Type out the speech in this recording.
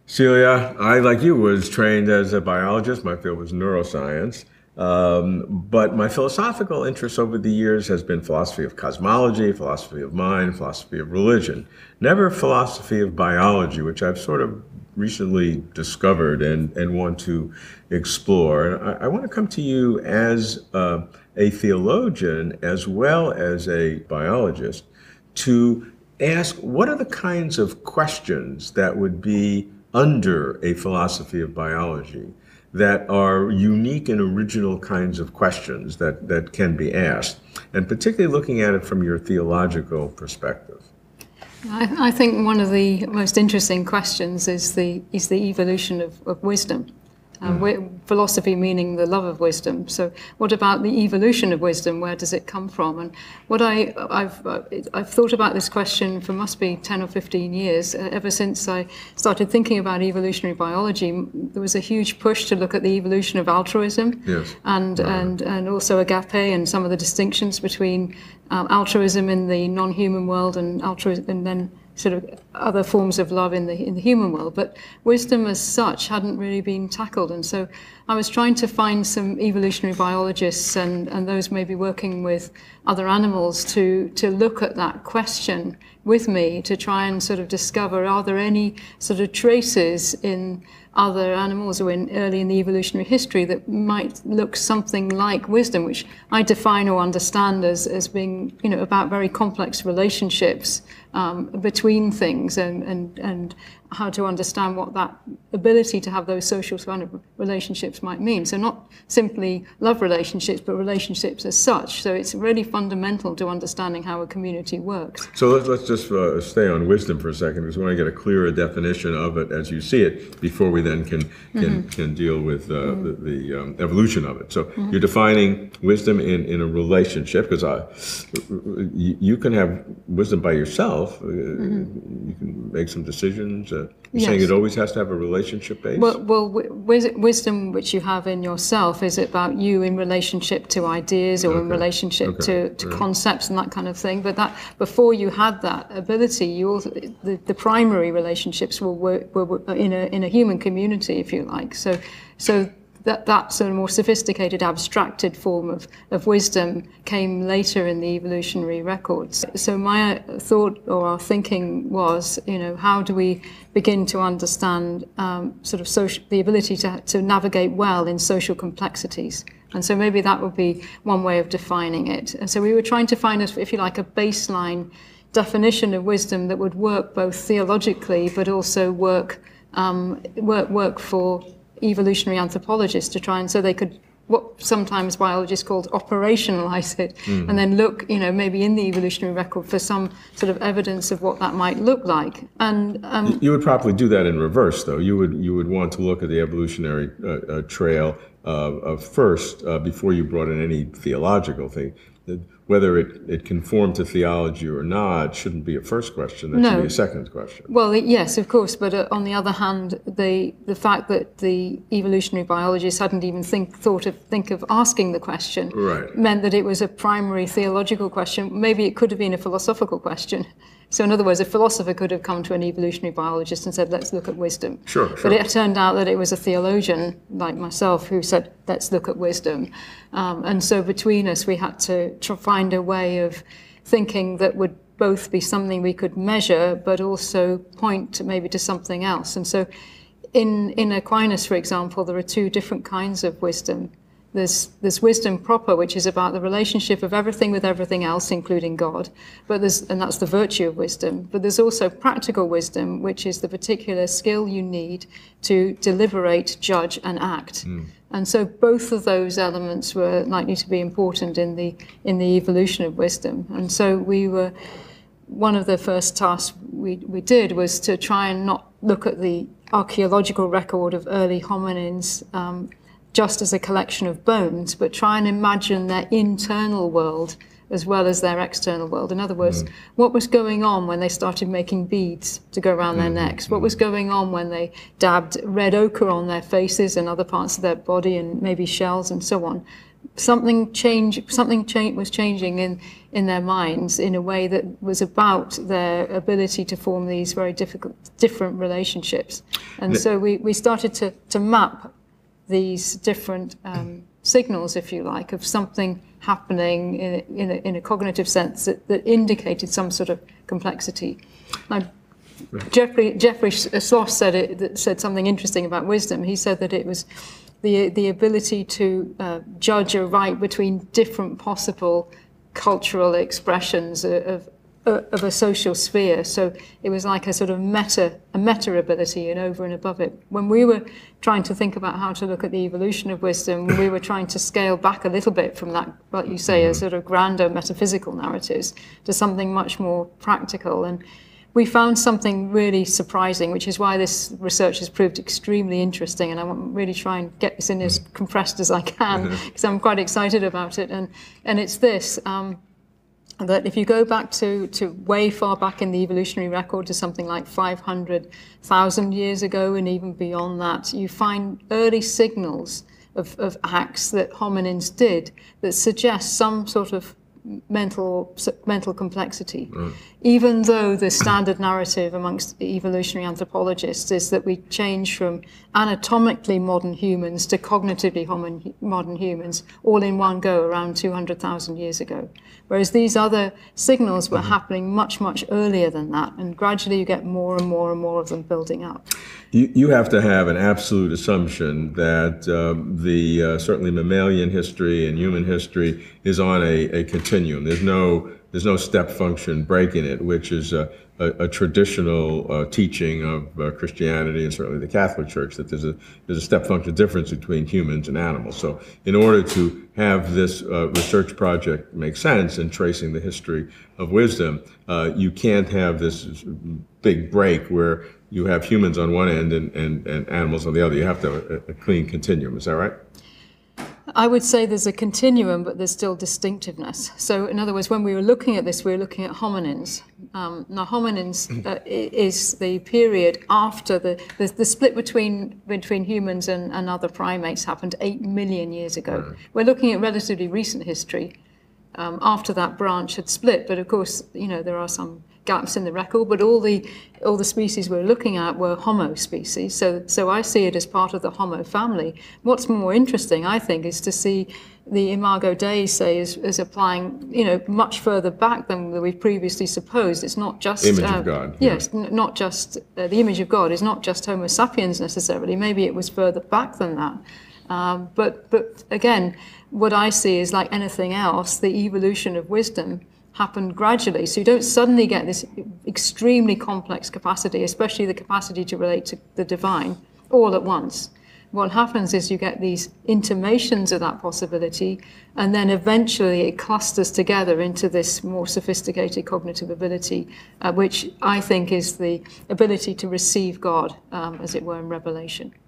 Celia, I, like you, was trained as a biologist. My field was neuroscience. But my philosophical interest over the years has been philosophy of cosmology, philosophy of mind, philosophy of religion. Never philosophy of biology, which I've sort of recently discovered and want to explore. And I want to come to you as a theologian as well as a biologist to ask what are the kinds of questions that would be under a philosophy of biology that are unique and original kinds of questions that can be asked, and particularly looking at it from your theological perspective. I think one of the most interesting questions is the evolution of wisdom. Philosophy meaning the love of wisdom. So what about the evolution of wisdom? Where does it come from? And what I've thought about this question for must be 10 or 15 years. Ever since I started thinking about evolutionary biology, there was a huge push to look at the evolution of altruism, Yes. and also agape and some of the distinctions between altruism in the non-human world and altruism, and then sort of other forms of love in the human world, but wisdom as such hadn't really been tackled. And so I was trying to find some evolutionary biologists and those maybe working with other animals to look at that question with me, to try and sort of discover, are there any sort of traces in other animals or early in the evolutionary history that might look something like wisdom, which I define or understand as being, about very complex relationships between things, and how to understand what that ability to have those social kind of relationships might mean. So not simply love relationships, but relationships as such. So it's really fundamental to understanding how a community works. So let's just stay on wisdom for a second, because we want to get a clearer definition of it as you see it before we then can deal with the evolution of it. So you're defining wisdom in a relationship, because you can have wisdom by yourself. You can make some decisions. You're Yes. saying it always has to have a relationship base? Well, wisdom which you have in yourself is about you in relationship to ideas or in relationship to concepts and that kind of thing. But that before you had that ability, you also, the primary relationships were in a human community, if you like. So that sort of more sophisticated, abstracted form of wisdom came later in the evolutionary records. So my thought or our thinking was, how do we begin to understand sort of the ability to navigate well in social complexities? And so maybe that would be one way of defining it. And so we were trying to find, if you like, a baseline definition of wisdom that would work both theologically, but also work for evolutionary anthropologists to try and so they could what sometimes biologists called operationalize it, and then look, maybe in the evolutionary record for some sort of evidence of what that might look like. And you would probably do that in reverse, though. You would want to look at the evolutionary trail first before you brought in any theological thing. Whether it conformed to theology or not shouldn't be a first question. That should be a second question. Well, yes, of course. But on the other hand, the fact that the evolutionary biologists hadn't even think of asking the question meant that it was a primary theological question. Maybe it could have been a philosophical question. So in other words, a philosopher could have come to an evolutionary biologist and said, let's look at wisdom. Sure. But it turned out that it was a theologian like myself who said, let's look at wisdom. And so between us, we had to find a way of thinking that would both be something we could measure, but also point maybe to something else. And so in Aquinas, for example, there are two different kinds of wisdom. There's wisdom proper, which is about the relationship of everything with everything else, including God. And that's the virtue of wisdom. But there's also practical wisdom, which is the particular skill you need to deliberate, judge, and act. And so both of those elements were likely to be important in the evolution of wisdom. And so one of the first tasks we did was to try and not look at the archaeological record of early hominins just as a collection of bones, but try and imagine their internal world as well as their external world. In other words, what was going on when they started making beads to go around their necks? What was going on when they dabbed red ochre on their faces and other parts of their body and maybe shells and so on? something was changing in their minds in a way that was about their ability to form these very different relationships. And so we started to map these different signals, if you like, of something happening in a cognitive sense that indicated some sort of complexity. Now, Jeffrey Sloss said something interesting about wisdom. He said that it was the ability to judge or write between different possible cultural expressions of a social sphere. So it was like a sort of meta ability, and over and above it. When we were trying to think about how to look at the evolution of wisdom, we were trying to scale back a little bit from that, what you say, a sort of grander metaphysical narratives to something much more practical. And we found something really surprising, which is why this research has proved extremely interesting, and I want to really try and get this in as compressed as I can, because I'm quite excited about it. And it's this, that if you go back to way far back in the evolutionary record, to something like 500,000 years ago and even beyond that, you find early signals of acts that hominins did that suggest some sort of mental complexity, even though the standard narrative amongst evolutionary anthropologists is that we change from anatomically modern humans to cognitively modern humans all in one go around 200,000 years ago. Whereas these other signals were happening much, much earlier than that, and gradually you get more and more and more of them building up. You have to have an absolute assumption that certainly mammalian history and human history is on a continuum. There's no step function break in it, which is a traditional teaching of Christianity and certainly the Catholic Church, that there's a step function difference between humans and animals. So in order to have this research project make sense in tracing the history of wisdom, you can't have this big break where you have humans on one end and animals on the other. You have to have a clean continuum. Is that right? I would say there's a continuum, but there's still distinctiveness. So in other words, when we were looking at this, we were looking at hominins. Now hominins is the period after the split between humans and other primates happened 8 million years ago. Right. We're looking at relatively recent history after that branch had split, but of course, there are some gaps in the record, but all the species we're looking at were Homo species, so I see it as part of the Homo family. What's more interesting, I think, is to see the Imago Dei say is applying, much further back than we previously supposed. It's not just image of God. Yes, not just the image of God is not just Homo sapiens necessarily. Maybe it was further back than that. But again, what I see is, like anything else, the evolution of wisdom happened gradually. So you don't suddenly get this extremely complex capacity, especially the capacity to relate to the divine, all at once. What happens is you get these intimations of that possibility, and then eventually it clusters together into this more sophisticated cognitive ability, which I think is the ability to receive God, as it were, in revelation.